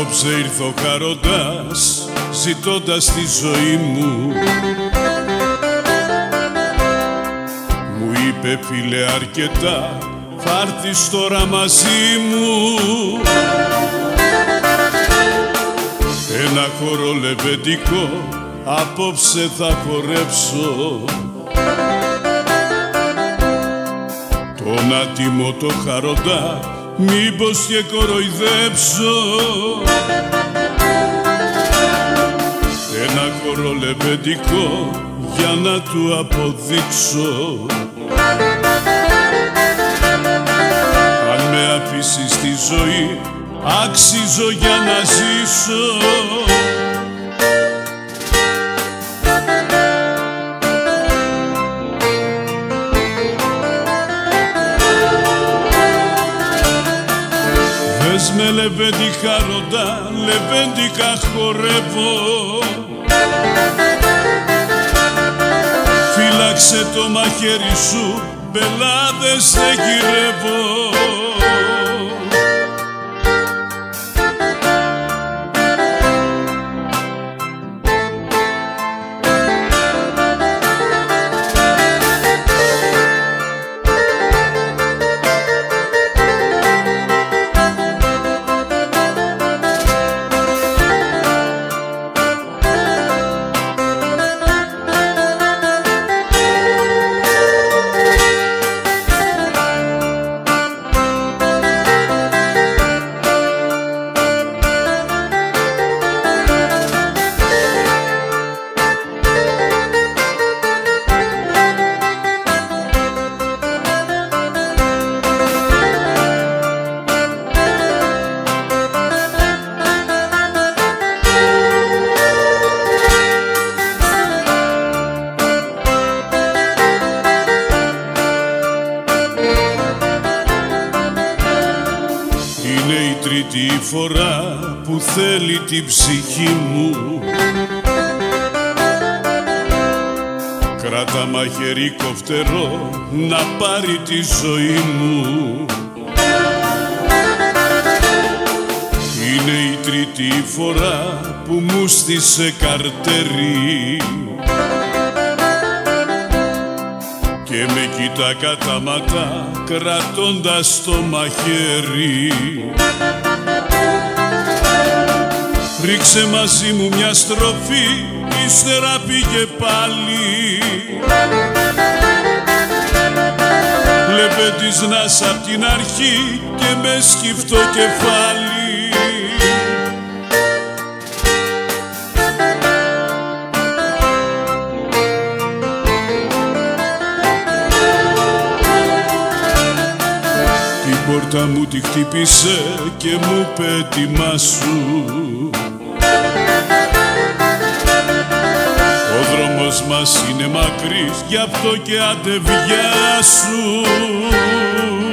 Απόψε ήρθε ο χαρόντας ζητώντας τη ζωή μου. Μου είπε φίλε αρκετά, θα έρθεις τώρα μαζί μου. Ένα χορό λεβεντικό απόψε θα χορέψω. Τον άτιμο το χαρόντα μήπως και κοροϊδέψω. Ένα χορό λεβεντικό για να του αποδείξω. Αν με αφήσεις στη ζωή άξιζω για να ζήσω. Δες με λεβέντι χαρόντα, λεβέντικα χορεύω. Φύλαξε το μαχαίρι σου, μπελάδες δεν γυρεύω. Είναι η τρίτη φορά που θέλει την ψυχή μου. Κράτα μαχαίρι κοφτερό να πάρει τη ζωή μου. Είναι η τρίτη φορά που μου στήσε καρτέρι και με κοιτά κατάματα κρατώντας το μαχαίρι. Ρίξε μαζί μου μια στροφή, ύστερα πήγε πάλι. Λεβέντης να σ' απ' την αρχή και με σκυφτό κεφάλι. Την πόρτα μου τη χτύπησε και μου είπε ετοιμάσου. Ο δρόμος μας είναι μακρύς, γι' αυτό και άντε βιάσου.